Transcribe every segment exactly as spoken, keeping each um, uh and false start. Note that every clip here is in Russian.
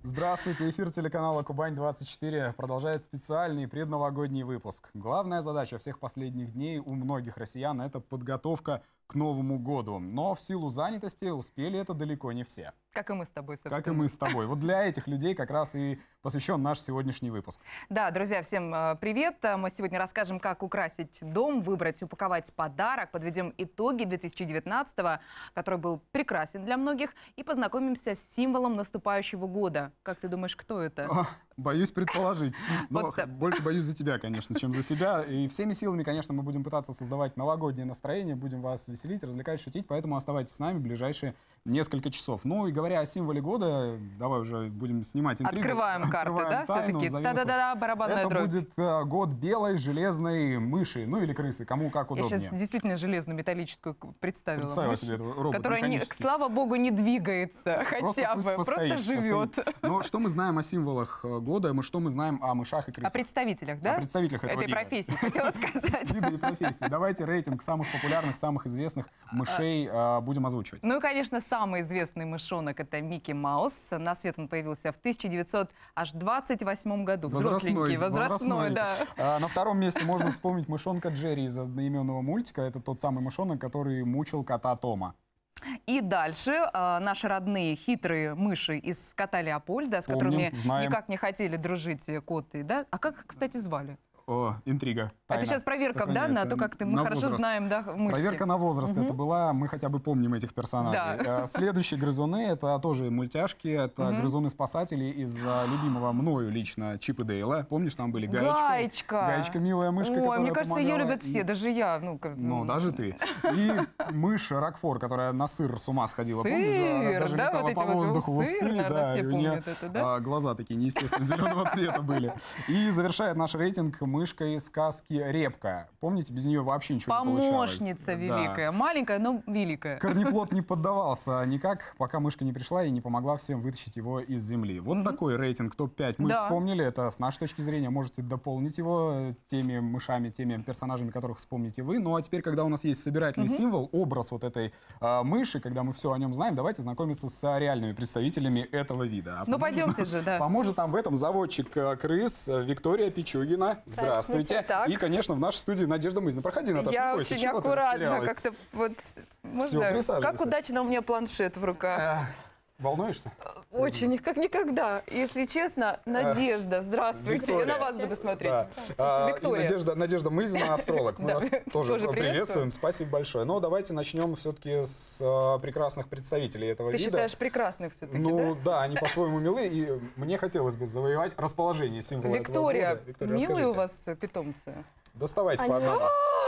Здравствуйте, эфир телеканала Кубань двадцать четыре продолжает специальный предновогодний выпуск. Главная задача всех последних дней у многих россиян – это подготовка к Новому году. Но в силу занятости успели это далеко не все. Как и мы с тобой, собственно. Как и мы с тобой. Вот для этих людей как раз и посвящен наш сегодняшний выпуск. Да, друзья, всем привет. Мы сегодня расскажем, как украсить дом, выбрать, упаковать подарок, подведем итоги две тысячи девятнадцатого, который был прекрасен для многих, и познакомимся с символом наступающего года. Как ты думаешь, кто это? О, боюсь предположить. Но Вот, да. больше боюсь за тебя, конечно, чем за себя. И всеми силами, конечно, мы будем пытаться создавать новогоднее настроение, будем вас веселить, развлекать, шутить, поэтому оставайтесь с нами в ближайшие несколько часов. Ну и говоря о символе года, давай уже будем снимать интригу. Открываем карты, да, все-таки? Да-да-да, барабанная Это дробь. будет э, год белой железной мыши, ну или крысы, кому как Я удобнее. сейчас действительно железную металлическую представила. Представила мышь, себе этого робота которая, не, механический. слава богу, не двигается хотя пусть бы, постоит, просто живет. постоит. Но что мы знаем о символах э, года, мы что мы знаем о мышах и крысах? О представителях, да? О представителях этого этой вида. профессии, хотела сказать. Вида и профессии. Давайте рейтинг самых популярных, самых известных мышей э, будем озвучивать. Ну и, конечно, самый известный мышонок — это Микки Маус. На свет он появился в тысяча девятьсот двадцать восьмом году. Взросленький, возрастной, да. А, на втором месте можно вспомнить мышонка Джерри из одноименного мультика. Это тот самый мышонок, который мучил кота Тома. И дальше э, наши родные хитрые мыши из кота Леопольда, с Помним, которыми знаем. никак не хотели дружить коты, да? А как, кстати, звали? О, интрига. Это сейчас проверка, да, на то, как ты, мы на хорошо возраст. знаем, да, мультики. Проверка на возраст Мгм. это была, мы хотя бы помним этих персонажей. Да. А, Следующие грызуны, это тоже мультяшки, это Мгм. грызуны-спасатели из а, любимого мною лично Чип и Дейла. Помнишь, там были Гаечка? Гаечка. Гаечка, милая мышка, Ой, которая мне кажется, ее помогала. любят все, даже я. Ну, как- Ну, даже ты. И мышь Рокфор, которая на сыр с ума сходила. Сыр, Помнишь, она даже да, летала вот эти по вот воздуху в усы, усы, наверное, да, все и у нее помнят это, да? а, глаза такие неестественно зеленого цвета были. И завершает наш рейтинг мышка из сказки Репка. Помните, без нее вообще ничего не получалось. Помощница Да. великая. Маленькая, но великая. Корнеплод не поддавался никак, пока мышка не пришла и не помогла всем вытащить его из земли. Вот Мгм. такой рейтинг топ пять мы Да. вспомнили. Это с нашей точки зрения. Можете дополнить его теми мышами, теми персонажами, которых вспомните вы. Ну а теперь, когда у нас есть собирательный Мгм. символ, образ вот этой а, мыши, когда мы все о нем знаем, давайте знакомиться с реальными представителями этого вида. А Ну, поможет пойдемте нам- же, да. Поможет нам в этом заводчик э, крыс э, Виктория Пичугина. Здравствуйте. Так. И, конечно, в нашей студии Надежда Мызина. Проходи, Наташа, Я не бойся, очень чего ты аккуратно растерялась? как-то вот... Можно? Всё, присаживайся. Как удачно у меня планшет в руках. Эх, Волнуешься? Очень, как никогда. Если честно, Надежда, здравствуйте. Виктория. Я на вас буду смотреть. Да. А, и Виктория. Надежда, Надежда Мызина, астролог. Мы Да, вас тоже тоже приветствуем. приветствуем. Спасибо большое. Но давайте начнем все-таки с а, прекрасных представителей этого Ты вида. считаешь прекрасных все-таки, Ну да? да, они по-своему милы, и мне хотелось бы завоевать расположение символа Виктория, этого года. Виктория, милые у расскажите. вас питомцы? Доставайте по Они- одному.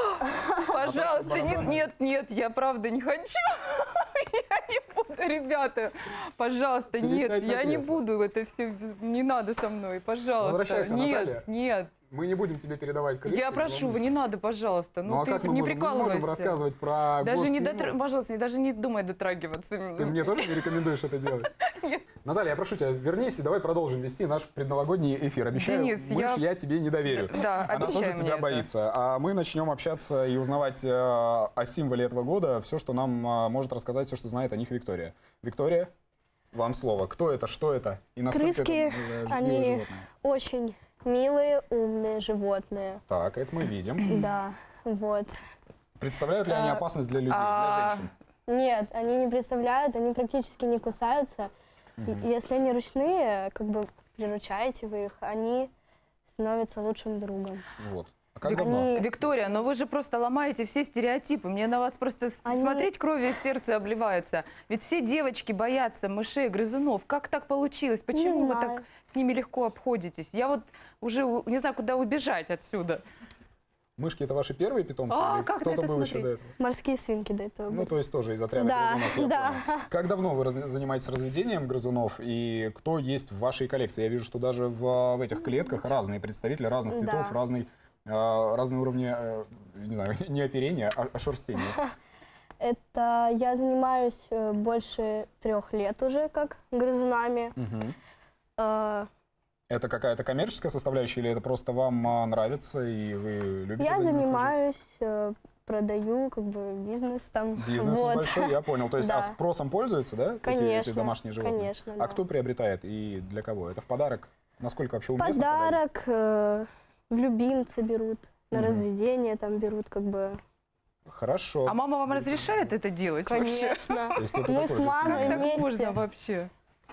Пожалуйста, нет, барабаны. нет, нет, я правда не хочу. Я не буду, ребята. Пожалуйста, нет, Пересядь на я не кресло. буду это все, не надо со мной, пожалуйста. Возвращайся, Наталья. Нет, нет. Мы не будем тебе передавать крышку. Я прошу, вы не надо, пожалуйста. Ну, Ну, а ты как мы не можем? Мы не прикалывайся. можем рассказывать про Даже год не символа. дотр... Пожалуйста, не- даже не думай дотрагиваться. Ты мне тоже не рекомендуешь это делать? Нет. Наталья, я прошу тебя, вернись и давай продолжим вести наш предновогодний эфир. Обещаю, Денис, мышь я- я тебе не доверю. Да, Она обещай тоже мне тебя это. боится. А мы начнем общаться и узнавать э, о символе этого года, все, что нам э, может рассказать, все, что знает о них Виктория. Виктория, вам слово. Кто это, что это и насколько Крыски, это милое они- животное? Очень милые, умные животные. Так, это мы видим. Да, вот. Представляют ли они А, опасность для людей, а, для женщин? Нет, они не представляют, они практически не кусаются. И если они ручные, как бы приручаете вы их, они становятся лучшим другом. Вот. А как Вик- давно? Они- Виктория, но вы же просто ломаете все стереотипы. Мне на вас просто с- Они- смотреть кровью из сердца обливается. Ведь все девочки боятся мышей, грызунов. Как так получилось? Почему вы знаю. так с ними легко обходитесь? Я вот уже у- не знаю, куда убежать отсюда. Мышки — это ваши первые питомцы? А, или как на кто-то это был еще смотреть? до этого? Морские свинки до этого Ну, были. то есть тоже из отряда Да, грызунов, я да. понял. Как давно вы раз- занимаетесь разведением грызунов и кто есть в вашей коллекции? Я вижу, что даже в, в этих клетках разные представители разных цветов, Да. разный, э, разные уровни, э, не знаю, не оперения, а, а шерстения. Это я занимаюсь э, больше трех лет уже как грызунами. Мгм. Э, Это какая-то коммерческая составляющая или это просто вам а, нравится и вы любите Я за ними ухаживать? занимаюсь э, продаю, как бы бизнес там. Бизнес Вот. небольшой, я понял. То есть, Да. а спросом пользуются, да, эти- Конечно, эти, домашние животные? конечно, А да. кто приобретает и для кого? Это в подарок? Насколько вообще уместно подарить? Подарок, э, в любимцы берут, на Мгм. разведение там берут, как бы. Хорошо. А мама вам разрешает это делать вообще? Конечно. То есть это Мы такой с же мамой семейный. Как так можно вместе. вообще?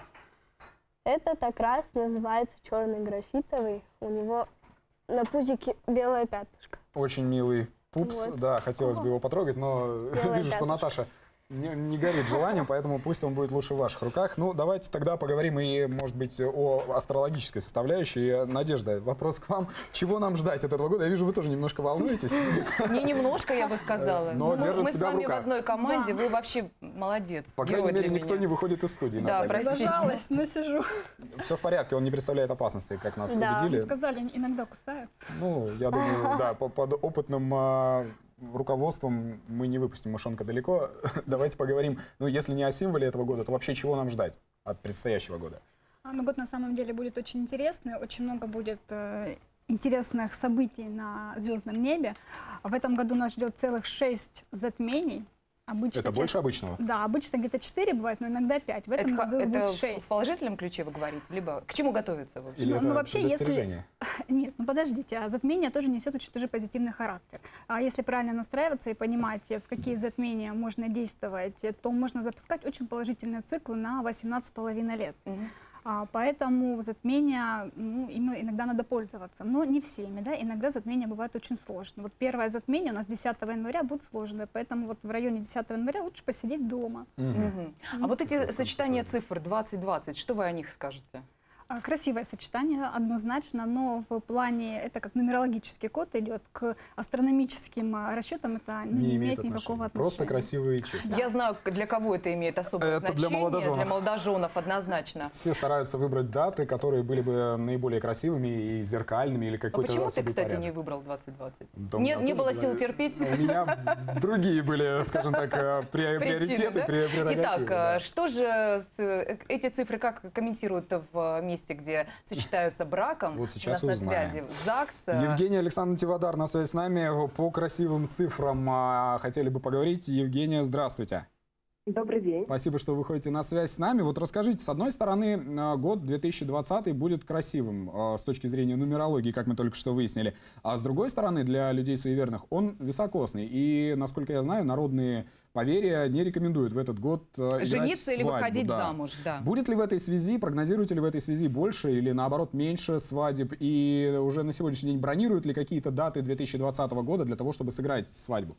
Это так раз называется черный графитовый. У него на пузике белое пятнышко. Очень милый пупс. Вот. Да, хотелось бы его потрогать, но Белое вижу, что пятнышко. Наташа не, не горит желанием, поэтому пусть он будет лучше в ваших руках. Ну, давайте тогда поговорим и, может быть, о астрологической составляющей. Надежда, вопрос к вам. Чего нам ждать от этого года? Я вижу, вы тоже немножко волнуетесь. Не немножко, я бы сказала. Но Ну, мы держит мы с себя в вами в руках. одной команде, Да. вы вообще молодец. По крайней герой мере, для никто меня. не выходит из студии. Да, Наталья. простите. Зажалась, но сижу. Все в порядке, он не представляет опасности, как нас Да. убедили. Сказали, иногда кусаются. Ну, я думаю, да, по- под опытным а, руководством мы не выпустим мышонка далеко. Давайте поговорим, ну, если не о символе этого года, то вообще чего нам ждать от предстоящего года? А, ну, год на самом деле будет очень интересный, очень много будет э, интересных событий на звездном небе. В этом году нас ждет целых шесть затмений. Обычно Это ча- больше обычного? Да, обычно где-то четыре бывает, но иногда пять. В этом Это, году это будет в шесть. положительном ключе вы говорите, либо к чему готовиться? В общем? Или Ну, это ну, вообще, если- предостережение? Нет, ну подождите, а затмение тоже несет очень тоже позитивный характер. А если правильно настраиваться и понимать, в какие затмения можно действовать, то можно запускать очень положительные циклы на восемнадцать с половиной лет. Мгм. А, поэтому затмения, ну, ими иногда надо пользоваться, но не всеми, да, иногда затмения бывают очень сложные. Вот первое затмение у нас десятого января будет сложное, поэтому вот в районе десятого января лучше посидеть дома. Мгм. Мгм. А вот эти Прекрасно, сочетания прикольно. цифр двадцать двадцать, что вы о них скажете? А, Красивое сочетание, однозначно, но в плане, это как нумерологический код идет, к астрономическим а, расчетам это ну, Не имеет отношения. никакого отношения. Просто красивые и честные. Я знаю, к- для кого это имеет особое Это для значение. молодоженов. Для молодоженов однозначно. Все стараются выбрать даты, которые были бы наиболее красивыми и зеркальными, или А какой-то почему ты, особый кстати, порядок. не выбрал двадцать двадцать? Да у Не, меня не тоже было была- сил терпеть? У меня другие были, скажем так, э, прио- Причины, приоритеты, да? при- прерогативы. Итак, да. э, что же с- э, эти цифры как комментируют в э, месте, где сочетаются браком? Вот сейчас у нас узнаем. на связи ЗАГС. э, Евгений Александр Тивадар на связи с нами. По красивым цифрам а, хотели бы поговорить. Евгения, здравствуйте. Добрый день. Спасибо, что вы выходите на связь с нами. Вот расскажите, с одной стороны, э, год две тысячи двадцатый будет красивым э, с точки зрения нумерологии, как мы только что выяснили. А с другой стороны, для людей суеверных, он високосный. И, насколько я знаю, народные поверья не рекомендуют в этот год э, играть Жениться или свадьбу, выходить да. замуж, да. Будет ли в этой связи, прогнозируете ли в этой связи больше или наоборот меньше свадеб? И уже на сегодняшний день бронируют ли какие-то даты две тысячи двадцатого года для того, чтобы сыграть свадьбу?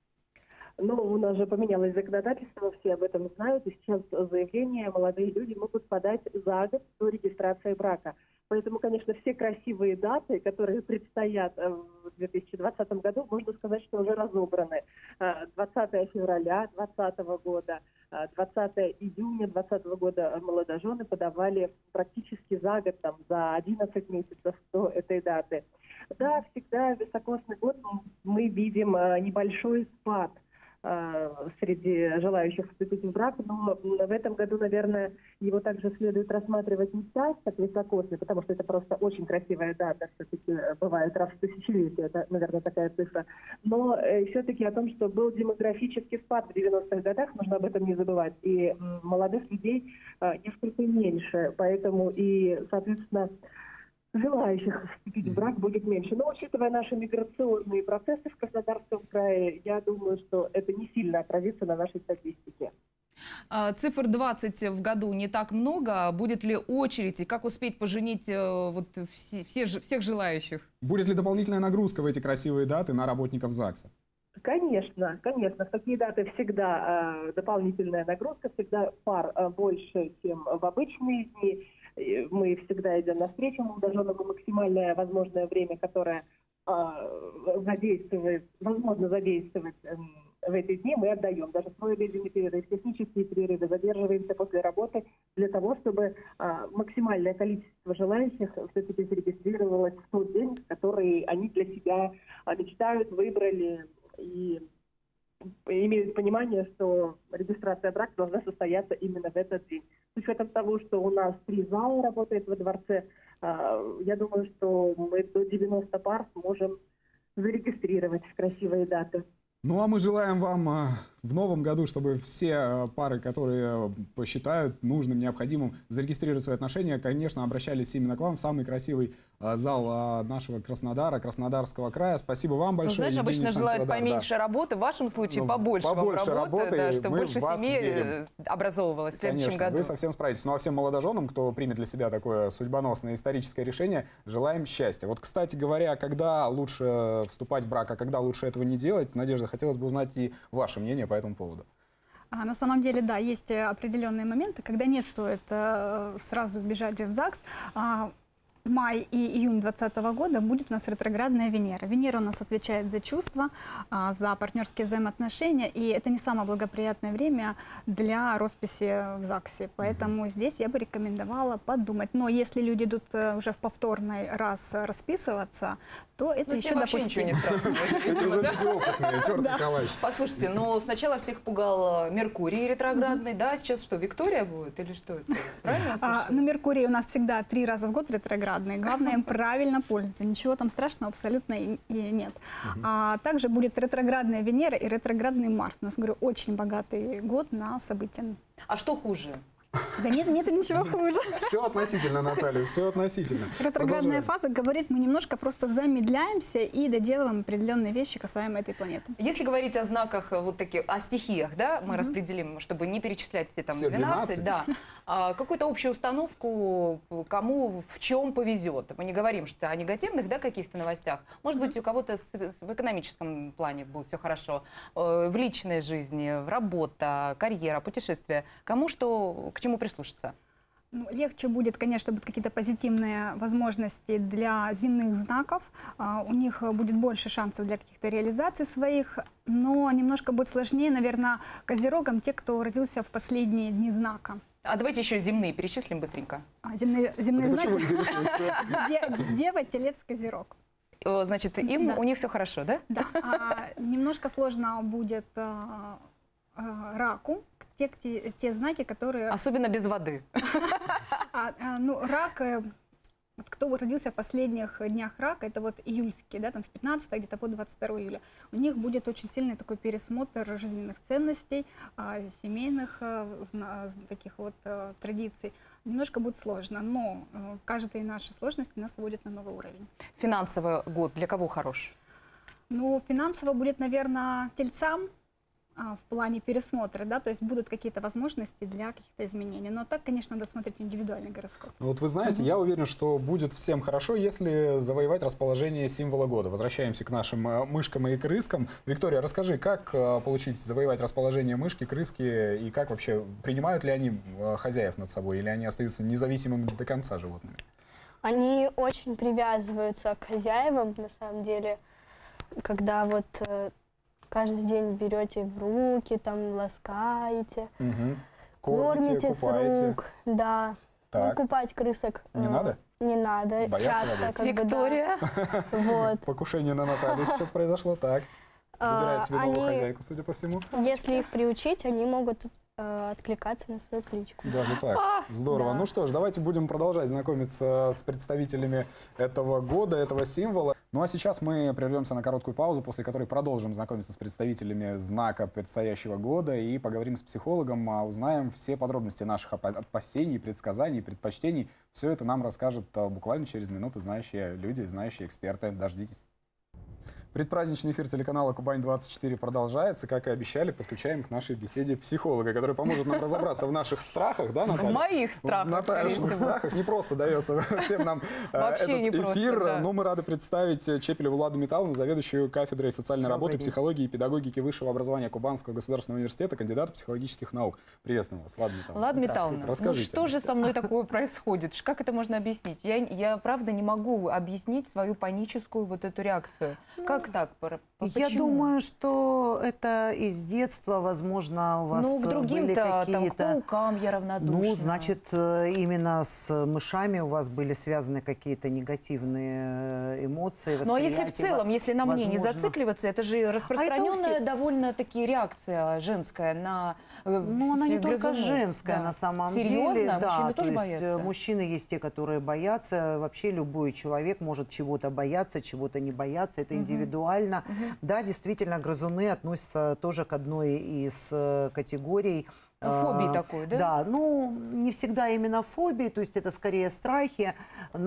Ну, у нас же поменялось законодательство, все об этом знают, и сейчас заявления молодые люди могут подать за год до регистрации брака. Поэтому, конечно, все красивые даты, которые предстоят э, в две тысячи двадцатом году, можно сказать, что уже разобраны. Э, двадцатого февраля двадцатого года, э, двадцатого июня двадцатого года молодожены подавали практически за год, там, за одиннадцать месяцев до этой даты. Да, всегда в високосный год мы видим э, небольшой спад среди желающих вступить в брак, но в этом году, наверное, его также следует рассматривать не так, как високосный, потому что это просто очень красивая дата, все-таки бывает раз в тысячелетие, это, наверное, такая цифра, но э, все-таки о том, что был демографический спад в девяностых годах, нужно об этом не забывать, и м, молодых людей э, несколько меньше, поэтому и, соответственно, желающих вступить в брак будет меньше. Но учитывая наши миграционные процессы в Краснодарском крае, я думаю, что это не сильно отразится на нашей статистике. А, Цифр двадцать в году не так много. Будет ли очередь и как успеть поженить э, вот, все, все ж- всех желающих? Будет ли дополнительная нагрузка в эти красивые даты на работников ЗАГСа? Конечно, конечно. В такие даты всегда э, дополнительная нагрузка, всегда пар э, больше, чем в обычные дни. И мы всегда идем навстречу молодоженам, и максимальное возможное время, которое э, задействует, возможно задействовать э, в эти дни, мы отдаем. Даже свой обеденный перерыв, технические перерывы, задерживаемся после работы для того, чтобы э, максимальное количество желающих все-таки зарегистрировалось в тот день, который они для себя э, мечтают, выбрали и имеют понимание, что регистрация брака должна состояться именно в этот день. С учетом того, что у нас три зала работает во дворце, я думаю, что мы до девяноста пар сможем зарегистрировать в красивые даты. Ну а мы желаем вам э, в новом году, чтобы все э, пары, которые посчитают нужным, необходимым зарегистрировать свои отношения, конечно, обращались именно к вам в самый красивый э, зал э, нашего Краснодара, Краснодарского края. Спасибо вам Ну, большое. знаешь, Евгений обычно желают Александрович, да, поменьше работы, в вашем случае Ну, побольше, вам побольше работы, работы, да, и чтобы мы больше в вас семей верим. э, образовывалось в следующем Конечно, году. вы совсем справитесь. Ну а всем молодоженам, кто примет для себя такое судьбоносное историческое решение, желаем счастья. Вот, кстати говоря, когда лучше вступать в брак, а когда лучше этого не делать, Надежда, хотелось бы узнать и ваше мнение по этому поводу. А, на самом деле, да, есть э, определенные моменты, когда не стоит э, сразу бежать в ЗАГС. А, май и июнь двадцатого года будет у нас ретроградная Венера. Венера у нас отвечает за чувства, а, за партнерские взаимоотношения, и это не самое благоприятное время для росписи в ЗАГСе. Поэтому здесь я бы рекомендовала подумать. Но если люди идут э, уже в повторный раз расписываться, то это Ну, еще тебе вообще допустимо. ничего не страшно. Это уже пятиопытные, тертый калач. Послушайте, но сначала всех пугал э, Меркурий ретроградный, да? Сейчас что, Виктория будет или что это? Правильно я А, слышала? ну, Меркурий у нас всегда три раза в год ретроградный. Главное им правильно пользоваться. Ничего там страшного абсолютно и, и нет. А также будет ретроградная Венера и ретроградный Марс. У нас, говорю, очень богатый год на события. А что хуже? Да нет, нет ничего хуже. Все относительно, Наталья, все относительно. Ретроградная Продолжаем. фаза говорит, мы немножко просто замедляемся и доделываем определенные вещи, касаемо этой планеты. Если говорить о знаках, э, вот таких, о стихиях, да, мы распределим, чтобы не перечислять все там Все двенадцать, двенадцать. да, а, какую-то общую установку, кому в чем повезет. Мы не говорим что о негативных, да, каких-то новостях. Может быть, у кого-то с- с- в экономическом плане будет все хорошо, э, в личной жизни, в работа, карьера, путешествия. Кому что, к чему прислушаться? Ну, легче будет, конечно, будут какие-то позитивные возможности для земных знаков. А, у них э, будет больше шансов для каких-то реализаций своих, но немножко будет сложнее, наверное, козерогам, те, кто родился в последние дни знака. А давайте еще земные перечислим быстренько. А, земные земные Это почему знаки. интересует? Де- Дева, телец, козерог. Э, Значит, им, Да. у них все хорошо, да? Да. А, немножко сложно будет а, а, раку, те, те, те знаки, которые... Особенно без воды. А, а, ну, рак, э, вот кто родился в последних днях рака, это вот июльские, да, там с пятнадцатого где-то по двадцать второе июля, у них будет очень сильный такой пересмотр жизненных ценностей, а, семейных а, зна- таких вот а, традиций. Немножко будет сложно, но э, каждые наши сложности нас вводят на новый уровень. Финансовый год для кого хорош? Ну, финансово будет, наверное, тельцам, а, в плане пересмотра, да, то есть будут какие-то возможности для каких-то изменений. Но так, конечно, надо смотреть индивидуальный гороскоп. Ну, вот вы знаете, я уверен, что будет всем хорошо, если завоевать расположение символа года. Возвращаемся к нашим э, мышкам и крыскам. Виктория, расскажи, как э, получить, завоевать расположение мышки, крыски, и как вообще, принимают ли они э, хозяев над собой, или они остаются независимыми до конца животными? Они очень привязываются к хозяевам, на самом деле, когда вот э, каждый день берете в руки, там ласкаете, Угу. кормите, Кормите, с купаете. рук, да. Ну, Так, купать крысок Не э, надо? Не надо, Боятся часто, воды? как бы, да. Виктория. Вот. покушение на Наталью сейчас произошло, так. А, Выбирает себе новую они- хозяйку, судя по всему. Если их приучить, они могут э, откликаться на свою кличку. Даже так. Здорово. Да. Ну что ж, давайте будем продолжать знакомиться с представителями этого года, этого символа. Ну а сейчас мы прервемся на короткую паузу, после которой продолжим знакомиться с представителями знака предстоящего года и поговорим с психологом, а узнаем все подробности наших опа- опасений, предсказаний, предпочтений. Все это нам расскажут а, буквально через минуту знающие люди, знающие эксперты. Дождитесь. Предпраздничный эфир телеканала Кубань двадцать четыре продолжается. Как и обещали, подключаем к нашей беседе психолога, который поможет нам разобраться в наших страхах, да, Наталья? В моих страхах, В Натальных скорее всего. страхах не просто дается всем нам э, Вообще этот не просто, эфир. да. Но мы рады представить Чепелеву Ладу Миталовну, заведующую кафедрой социальной Добрый работы, день. психологии и педагогики высшего образования Кубанского государственного университета, кандидата психологических наук. Приветствуем вас, Лада Миталовна. Ладно, Миталовна, ну Расскажите. что же со мной такое происходит? Ш- Как это можно объяснить? Я, я правда не могу объяснить свою паническую вот эту реакцию. Как так? Пор- Я почему? думаю, что это из детства, возможно, у вас Ну, к э, были другим-то, там, к какие-то... паукам я равнодушна. Ну, значит, э, именно с мышами у вас были связаны какие-то негативные э, эмоции, Ну, а если в восприятия. целом, если на мне не возможно. зацикливаться, это же распространенная всех. довольно-таки реакция женская на э, Ну, она не с- только грызунов. женская, Да. на самом Серьезно? деле. Мужчины Да, тоже то есть, э, боятся? мужчины есть те, которые боятся. Вообще любой человек может чего-то бояться, чего-то не бояться. Это Мгм. индивидуально. индивидуально. Мгм. Да, действительно, грызуны относятся тоже к одной из э, категорий. Ну, фобии э, такой, да? Да, ну, не всегда именно фобии, то есть это скорее страхи,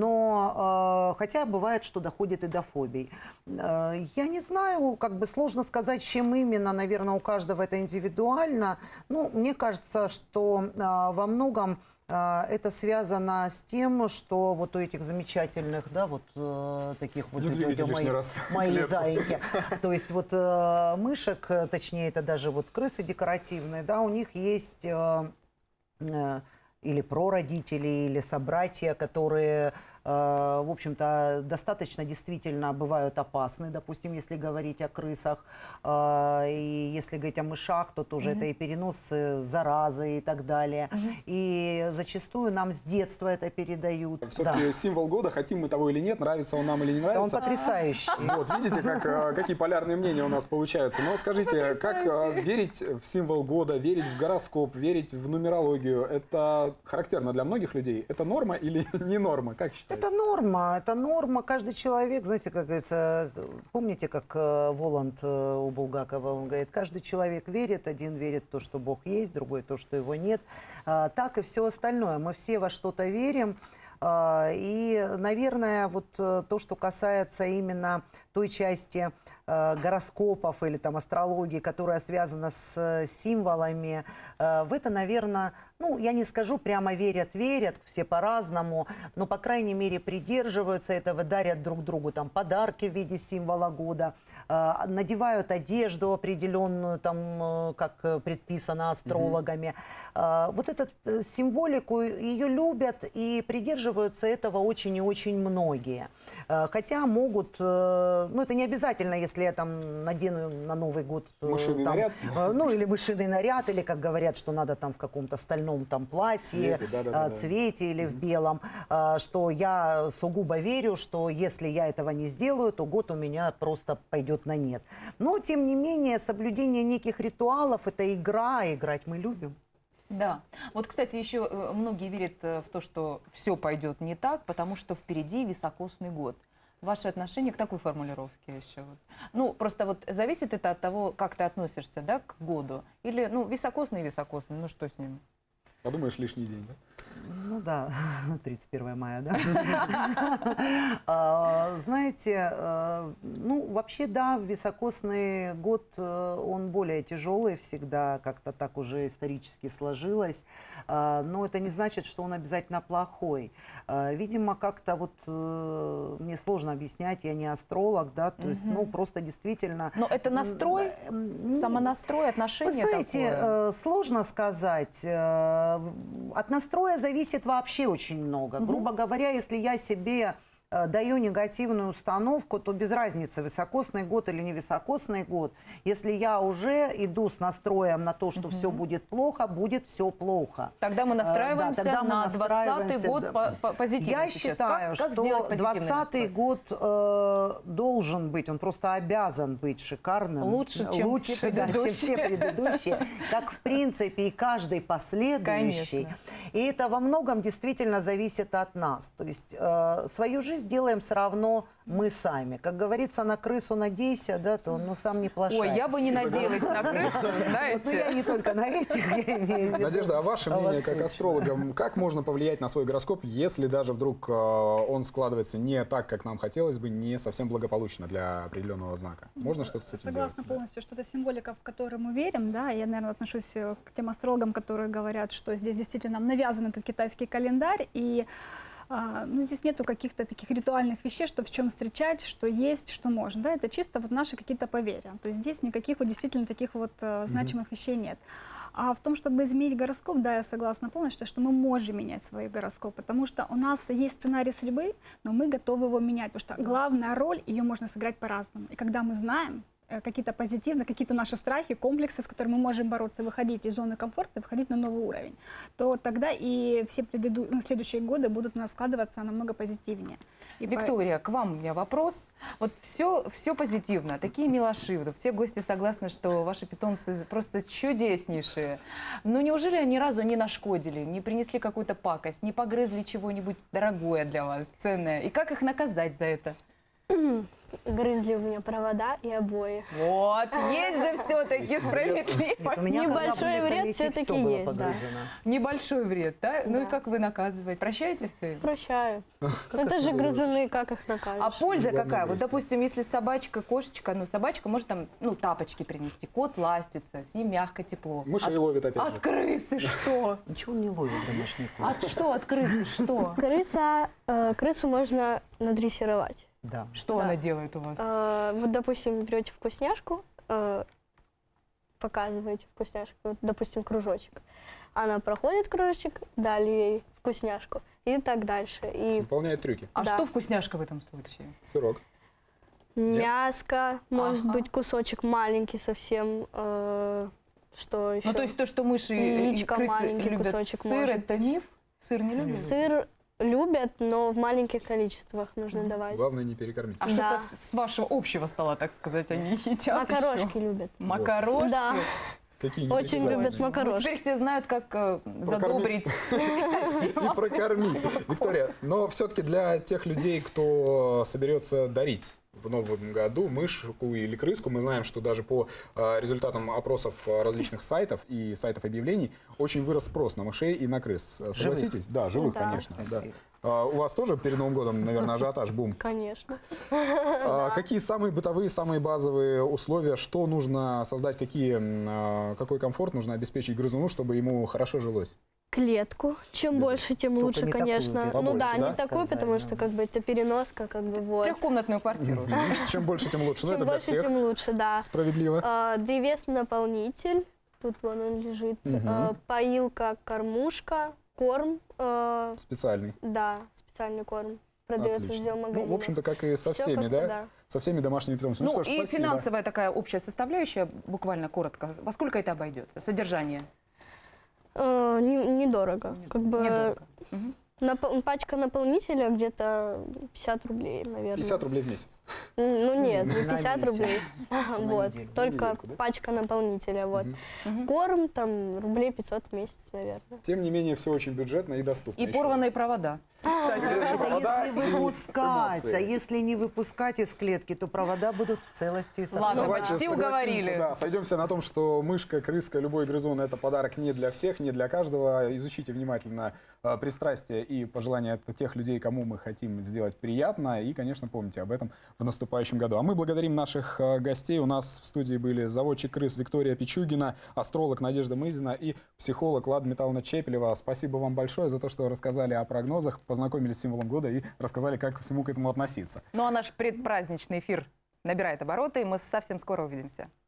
но э, хотя бывает, что доходит и до фобий. Э, я не знаю, как бы сложно сказать, чем именно, наверное, у каждого это индивидуально. Ну, мне кажется, что э, во многом э, это связано с тем, что вот у этих замечательных, да, вот э, таких вот Не двигайте мои, лишний раз мои клетку. зайки, то есть вот э, мышек, э, точнее, это даже вот крысы декоративные, да, у них есть э, э, или прародители, или собратья, которые, э, в общем-то, достаточно действительно бывают опасны, допустим, если говорить о крысах, э, и если говорить о мышах, то тоже Мгм. это и перенос э, заразы и так далее. Мгм. И зачастую нам с детства это передают. Все-таки символ года, хотим мы того или нет, нравится он нам или не Да, он нравится. потрясающий. Вот, видите, как, э, какие полярные мнения у нас получаются. Но скажите, как э, верить в символ года, верить в гороскоп, верить в нумерологию, это характерно для многих людей? Это норма или не норма? Как считаете? Это норма, это норма. Каждый человек, знаете, как говорится, помните, как э, Воланд э, у Булгакова, он говорит, каждый человек верит, один верит в то, что Бог есть, другой то, что его нет. А, так и все остальное. Мы все во что-то верим. А, и, наверное, вот э, то, что касается именно той части э, гороскопов или там астрологии, которая связана с э, символами, э, в это, наверное, ну, я не скажу прямо верят-верят, все по-разному, но, по крайней мере, придерживаются этого, дарят друг другу там подарки в виде символа года, э, надевают одежду определенную, там, э, как э, предписано астрологами. Э, вот эту э, символику, ее любят и придерживаются этого очень и очень многие. Э, хотя могут, э, ну, это не обязательно, если я там надену на Новый год э, Мышиный там, наряд? э, ну, или мышиный наряд, или, как говорят, что надо там в каком-то стальном там платье, Цвете, да-да-да-да. а, цвете или в белом, а, что я сугубо верю, что если я этого не сделаю, то год у меня просто пойдет на нет. Но, тем не менее, соблюдение неких ритуалов – это игра, играть мы любим. Да. Вот, кстати, еще э, многие верят э, в то, что все пойдет не так, потому что впереди високосный год. Ваше отношение к такой формулировке еще? Вот. Ну, просто вот зависит это от того, как ты относишься, да, к году? Или, ну, високосный и високосный, ну что с ним? Подумаешь, лишний день, да? Ну да, тридцать первое мая, да. А, Знаете, э, ну вообще да, високосный год, э, он более тяжелый всегда, как-то так уже исторически сложилось, А, но это не значит, что он обязательно плохой. А, Видимо, как-то вот э, мне сложно объяснять, я не астролог, да, то есть, Мгм. ну просто действительно... Но это настрой, м, м, самонастрой, Вы отношение знаете, такое? э, сложно сказать. Э, От настроя зависит вообще очень много. Мгм. Грубо говоря, если я себе э, даю негативную установку, то без разницы, високосный год или не високосный год. Если я уже иду с настроем на то, что Мгм. все будет плохо, будет все плохо. Тогда мы Э, да, настраиваемся тогда мы на двадцатый настраиваемся, год да. по- по- позитивно Я сейчас. считаю, Как- как что сделать позитивный двадцатый настрой? год э, должен быть, он просто обязан быть шикарным. Лучше, чем Лучше, все да, чем все предыдущие. предыдущие. Как, в принципе, и каждый последующий. Конечно. И это во многом действительно зависит от нас. То есть э, свою жизнь делаем все равно мы сами. Как говорится, на крысу надейся, да, то ну сам не плашай. Ой, я бы не надеялась на крысу, Вот, ну, я знаете. не только на этих, я имею в виду. Надежда, а ваше А у мнение вас как точно. астролога, как можно повлиять на свой гороскоп, если даже вдруг э, он складывается не так, как нам хотелось бы, не совсем благополучно для определенного знака? Можно что-то с этим Согласна делать? полностью, что это символика, в которую мы верим, да, я, наверное, отношусь э, к тем астрологам, которые говорят, что здесь действительно нам навязан этот китайский календарь, и а, ну, здесь нету каких-то таких ритуальных вещей, что в чем встречать, что есть, что можно, да, это чисто вот наши какие-то поверья, то есть здесь никаких вот действительно таких вот э, значимых вещей нет. А в том, чтобы изменить гороскоп, да, я согласна полностью, что мы можем менять свой гороскоп, потому что у нас есть сценарий судьбы, но мы готовы его менять, потому что главная роль, ее можно сыграть по-разному. И когда мы знаем э, какие-то позитивные, какие-то наши страхи, комплексы, с которыми мы можем бороться, выходить из зоны комфорта, выходить на новый уровень, то тогда и все предыду... ну, следующие годы будут у нас складываться намного позитивнее. И по- Виктория, к вам у меня вопрос. Вот все, все позитивно, такие милаши. Вот все гости согласны, что ваши питомцы просто чудеснейшие. Но неужели они ни разу не нашкодили, не принесли какую-то пакость, не погрызли чего-нибудь дорогое для вас, ценное? И как их наказать за это? грызли у меня провода и обои. Вот, есть же все-таки Нет, справедливость. у меня когда Небольшой были вред хомяки, всё-таки всё было есть, да. погрызено. Небольшой вред, да? Ну и Да. как вы наказываете? Прощаете все? Прощаю. Это же грызуны, как их накажешь? А польза Главное какая? Вот, грызть. допустим, если собачка, кошечка, ну, собачка может там, ну, тапочки принести, кот ластится, с ним мягко, тепло. Мышей От, ловит опять от же. крысы что? Ничего не ловит домашний кот. От что? От крысы что? Крыса, э, крысу можно надрессировать. Да. Что Да. она делает у вас? Э, вот, допустим, берете вкусняшку, э, показываете вкусняшку, вот, допустим, кружочек. Она проходит кружочек, дали ей вкусняшку и так дальше. И Выполняет трюки. А да. что вкусняшка в этом случае? Сырок. мяско, может Ага. быть, кусочек маленький совсем. э, что еще? Ну, то есть то, что мыши и Яичко, крысы маленький любят кусочек, сыр, может это быть. миф? Сыр не любят? Сыр любят, но в маленьких количествах нужно давать. Главное не перекормить. А Да. что-то с вашего общего стола, так сказать, они едят Макарошки еще? любят. Макарошки? Да, Какие очень непритязательные. любят Ну, макарошки. теперь все знают, как э, задобрить. И прокормить. Виктория, но все-таки для тех людей, кто соберется дарить в новом году мышку или крыску, мы знаем, что даже по э, результатам опросов э, различных сайтов и сайтов объявлений очень вырос спрос на мышей и на крыс. Э, Согласитесь? Да, живых, Да. конечно. Да. А, у вас тоже перед Новым годом, наверное, ажиотаж, бум. Конечно. А, какие самые бытовые, самые базовые условия, что нужно создать, какие, м, а, какой комфорт нужно обеспечить грызуну, чтобы ему хорошо жилось? Клетку. Чем Без- больше, тем Только лучше, не такую, конечно. где Ну да, побольше, да? не такую, Сказать, потому да. что как бы это переноска, как бы вот. Трехкомнатную квартиру. Чем больше, тем лучше. Ну, Чем это для больше, всех тем лучше, да. справедливо. А, древесный наполнитель, тут вон он лежит. Мгм. А, поилка, кормушка, корм, а, Специальный. да, специальный корм. Продается Отлично. везде в Ну, магазинах. в общем-то, как и со Всё всеми, как-то да? Со всеми домашними питомцами. Ну, что ж, и спасибо. финансовая такая общая составляющая, буквально коротко. Во сколько это обойдется? Содержание? А, не- недорого. Как бы Недорого. Мгм. напол- пачка наполнителя где-то пятьдесят рублей, наверное. пятьдесят рублей в месяц. М, Ну нет, не На пятьдесят месяц. рублей. На Вот, неделю. только На недельку, да? пачка наполнителя. Вот. Мгм. Мгм. Корм там рублей пятьсот в месяц, наверное. Тем не менее, все очень бюджетно и доступно. И еще порванные провода. Это Провода если и выпускать, эмоции. а если не выпускать из клетки, то провода будут в целости и Ладно, сохранности. Давайте почти согласимся, уговорили. Да, сойдемся на том, что мышка, крыска, любой грызун — это подарок не для всех, не для каждого. Изучите внимательно э, пристрастия и пожелания тех людей, кому мы хотим сделать приятно. И, конечно, помните об этом в наступающем году. А мы благодарим наших э, гостей. У нас в студии были заводчик крыс Виктория Пичугина, астролог Надежда Мызина и психолог Лада Михайловна Чепелева. Спасибо вам большое за то, что рассказали о прогнозах, познакомились с символом года и рассказали, как ко всему к этому относиться. Ну а наш предпраздничный эфир набирает обороты, и мы совсем скоро увидимся.